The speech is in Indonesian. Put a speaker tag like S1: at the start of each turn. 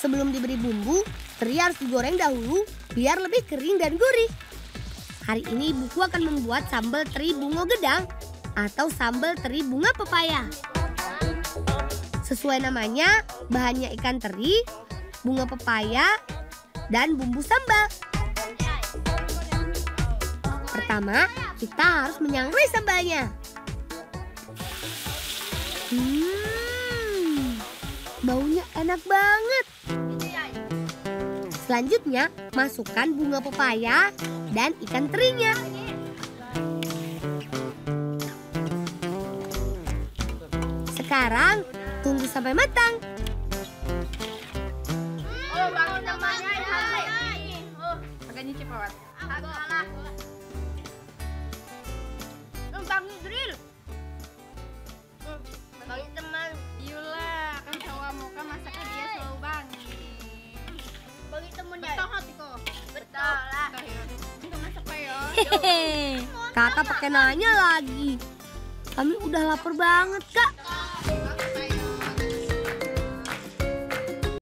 S1: Sebelum diberi bumbu, teri harus digoreng dahulu biar lebih kering dan gurih. Hari ini ibuku akan membuat sambal teri bungo gedang atau sambal teri bunga pepaya. Sesuai namanya, bahannya ikan teri, bunga pepaya, dan bumbu sambal. Pertama, kita harus menyangrai sambalnya. Baunya enak banget. Selanjutnya, masukkan bunga pepaya dan ikan terinya. Sekarang, tunggu sampai matang.
S2: Agak nyicip lewat.
S3: Bagi teman.
S2: Yulah, kan sawah muka masaknya dia selalu bangi.
S3: Bagi temennya.
S2: Betul hati kok.
S3: Betul lah.
S2: Kita masak pak ya.
S1: Hehehe, kakak pakai nanya lagi. Kami udah lapar banget, Kak.